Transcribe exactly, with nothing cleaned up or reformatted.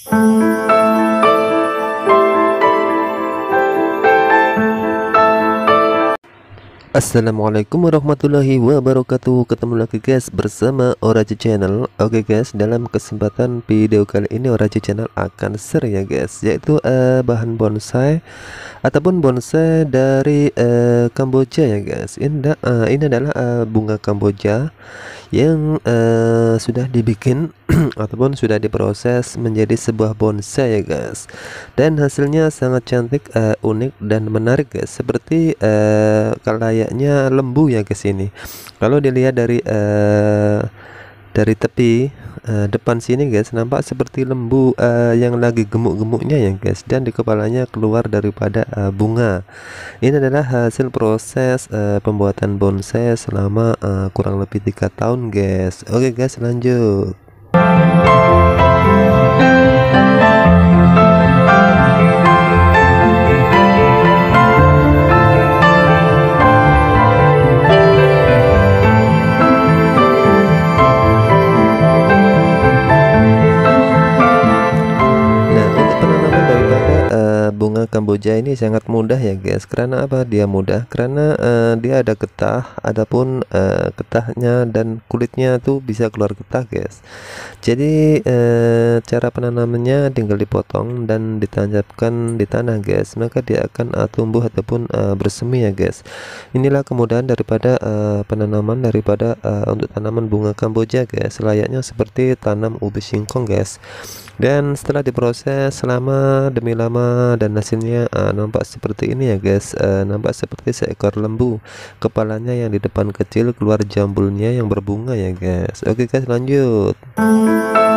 Assalamualaikum warahmatullahi wabarakatuh. Ketemu lagi guys bersama Oraji Channel. Oke guys, dalam kesempatan video kali ini Oraji Channel akan share ya guys, yaitu uh, bahan bonsai ataupun bonsai dari uh, Kamboja ya guys. Ini, uh, ini adalah uh, bunga Kamboja yang uh, sudah dibikin ataupun sudah diproses menjadi sebuah bonsai ya guys, dan hasilnya sangat cantik, uh, unik dan menarik guys, seperti uh, layaknya lembu ya guys. Ini kalau dilihat dari uh, dari tepi uh, depan sini guys, nampak seperti lembu uh, yang lagi gemuk-gemuknya ya guys, dan di kepalanya keluar daripada uh, bunga. Ini adalah hasil proses uh, pembuatan bonsai selama uh, kurang lebih tiga tahun guys. Oke guys, lanjut. Bunga Kamboja ini sangat mudah ya guys. Karena apa dia mudah? Karena uh, dia ada getah, adapun uh, getahnya dan kulitnya tuh bisa keluar getah guys. Jadi uh, cara penanamannya tinggal dipotong dan ditancapkan di tanah guys, maka dia akan uh, tumbuh ataupun uh, bersemi ya guys. Inilah kemudahan daripada uh, penanaman daripada uh, untuk tanaman bunga Kamboja guys, layaknya seperti tanam ubi singkong guys. Dan setelah diproses selama demi lama dan hasilnya uh, nampak seperti ini ya guys, uh, nampak seperti seekor lembu, kepalanya yang di depan kecil, keluar jambulnya yang berbunga ya guys. Oke guys, lanjut.